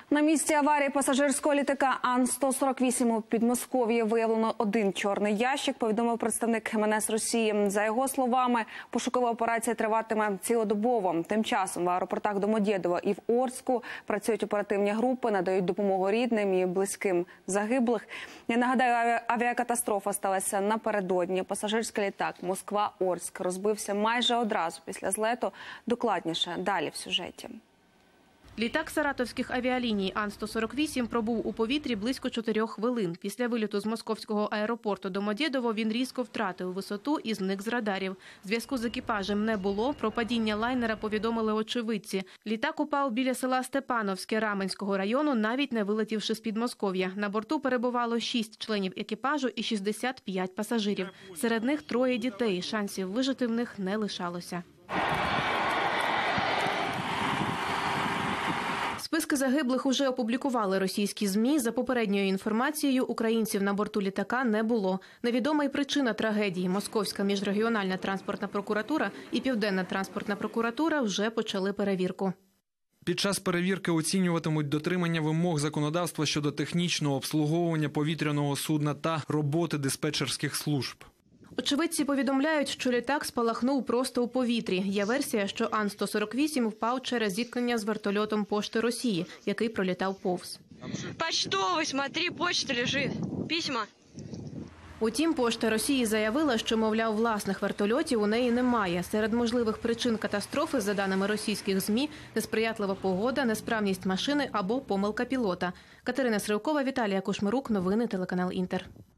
На місці аварії пасажирського літака Ан-148 у Підмосков'ї виявлено один чорний ящик, повідомив представник МНС Росії. За його словами, пошукова операція триватиме цілодобово. Тим часом в аеропортах Домодєдово і в Орську працюють оперативні групи, надають допомогу рідним і близьким загиблих. Я нагадаю, авіакатастрофа сталася напередодні. Пасажирський літак Москва-Орськ розбився майже одразу після злету. Докладніше далі в сюжеті. Літак саратовських авіаліній Ан-148 пробув у повітрі близько 4 хвилин. Після виліту з московського аеропорту Домодєдово він різко втратив висоту і зник з радарів. Зв'язку з екіпажем не було. Про падіння лайнера повідомили очевидці. Літак упав біля села Степановське Раменського району, навіть не вилетівши з Підмосков'я. На борту перебувало 6 членів екіпажу і 65 пасажирів. Серед них 3 дітей. Шансів вижити в них не лишалося. Списки загиблих уже опублікували російські ЗМІ. За попередньою інформацією, українців на борту літака не було. Невідома й причина трагедії. Московська міжрегіональна транспортна прокуратура і Південна транспортна прокуратура вже почали перевірку. Під час перевірки оцінюватимуть дотримання вимог законодавства щодо технічного обслуговування повітряного судна та роботи диспетчерських служб. Очевидці повідомляють, що літак спалахнув просто у повітрі. Є версія, що Ан-148 впав через зіткнення з вертольотом Пошти Росії, який пролітав повз. Почтовий, смотри, почта лежить, письма. Утім, Пошта Росії заявила, що, мовляв, власних вертольотів у неї немає. Серед можливих причин катастрофи, за даними російських ЗМІ, несприятлива погода, несправність машини або помилка пілота. Катерина Сривкова, Віталія Кушмирук. Новини телеканал Інтер.